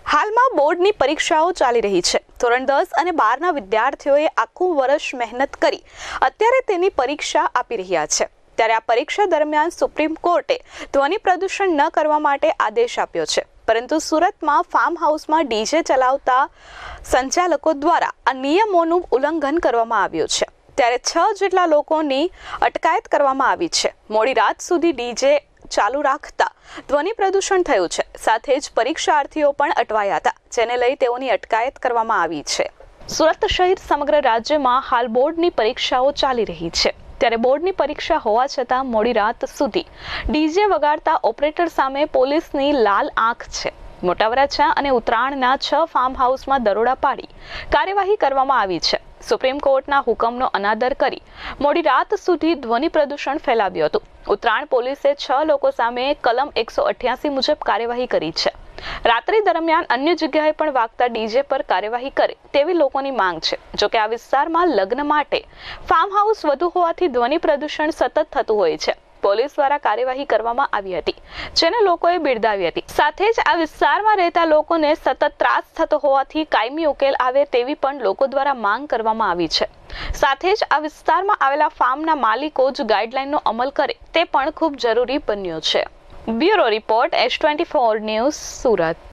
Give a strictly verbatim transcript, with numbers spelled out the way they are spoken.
હાલમાં બોર્ડની પરીક્ષાઓ ચાલી રહી છે। ધોરણ દસ અને બારના વિદ્યાર્થીઓએ આખું વર્ષ મહેનત કરી અત્યારે તેની પરીક્ષા આપી રહ્યા છે। ત્યારે આ પરીક્ષા દરમિયાન સુપ્રીમ કોર્ટે ધ્વનિ પ્રદૂષણ ન કરવા માટે આદેશ આપ્યો છે, પરંતુ સુરતમાં ફાર્મ હાઉસમાં ડીજે ચલાવતા સંચાલકો દ્વારા આ નિયમોનું ઉલ્લંઘન કરવામાં આવ્યું છે। ત્યારે છ જેટલા લોકોની અટકાયત કરવામાં આવી છે। મોડી રાત સુધી ડીજે ચાલુ રાખતા ધ્વનિ પ્રદૂષણ થયું છે, સાથે જ પરીક્ષાર્થીઓ પણ અટવાયા હતા, જેને લઈ તેઓની અટકાયત કરવામાં આવી છે। સુરત સહિત સમગ્ર રાજ્યમાં હાલ બોર્ડની પરીક્ષાઓ ચાલી રહી છે। ત્યારે બોર્ડની પરીક્ષા હોવા છતાં મોડી રાત સુધી ડીજે વગાડતા ઓપરેટર સામે પોલીસની લાલ આંખ છે। મોટા વરાછા અને ઉત્તરાયણના છ ફાર્મ હાઉસમાં દરોડા પાડી કાર્યવાહી કરવામાં આવી છે। સુપ્રીમ કોર્ટના હુકમનો અનાદર કરી મોડી રાત સુધી ધ્વનિ પ્રદૂષણ ફેલાવ્યું હતું। ઉત્તરાયણ પોલીસે છ લોકો સામે કલમ એકસો અઠ્યાસી મુજબ કાર્યવાહી કરી છે। રાત્રિ દરમિયાન અન્ય જગ્યાએ પણ વાગતા ડીજે પર કાર્યવાહી કરે તેવી લોકોની માંગ છે। જોકે આ વિસ્તારમાં લગ્ન માટે ફાર્મ હાઉસ વધુ હોવાથી ધ્વનિ પ્રદૂષણ સતત થતું હોય છે। પોલીસ દ્વારા કાર્યવાહી કરવામાં આવી હતી, જેને લોકોએ બિરદાવી હતી। સાથે જ આ વિસ્તારમાં રહેતા લોકોને સતત ત્રાસ થતો હોવાથી કાયમી ઉકેલ આવે તેવી પણ લોકો દ્વારા માંગ કરવામાં આવી છે। સાથે જ આ વિસ્તારમાં આવેલા ફાર્મના માલિકો જ ગાઈડલાઈનનો અમલ કરે તે પણ ખૂબ જરૂરી બન્યો છે। Bureau report S twenty four news Surat.